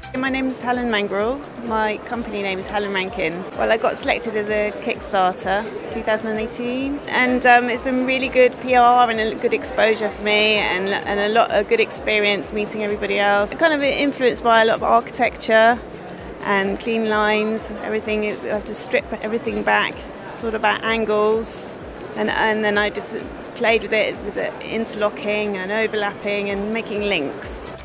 My name is Helen Mangrel. My company name is Helen Rankin. Well, I got selected as a Kickstarter 2018, and it's been really good PR and a good exposure for me, and a good experience meeting everybody else. Kind of influenced by a lot of architecture and clean lines, everything. You have to strip everything back, sort of at angles, and then I just played with it, with the interlocking and overlapping and making links.